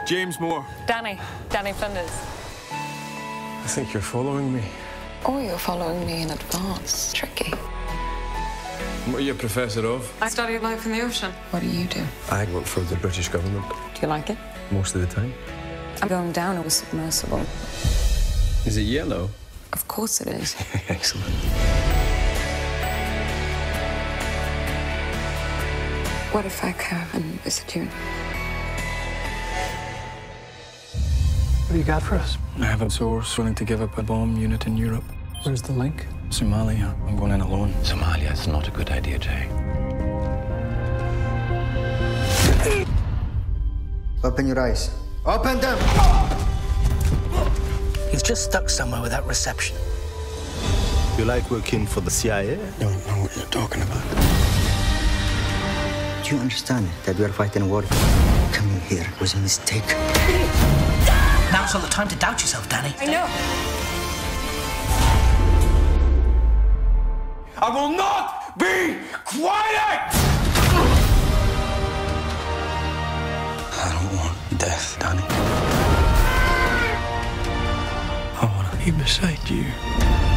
James Moore. Danny Flinders. I think you're following me. Oh, you're following me in advance. Tricky. What are you a professor of? I study life in the ocean. What do you do? I work for the British government. Do you like it? Most of the time. I'm going down a submersible. Is it yellow? Of course it is. Excellent. What if I come and visit you? What do you got for us? I have a source willing to give up a bomb unit in Europe. Where's the link? Somalia. I'm going in alone. Somalia's not a good idea, Jay. Open your eyes. Open them! He's just stuck somewhere without reception. You like working for the CIA? I don't know what you're talking about. Do you understand that we are fighting a war? Coming here was a mistake. Now's not the time to doubt yourself, Danny. I know. I will not be quiet! I don't want death, Danny. I want to be beside you.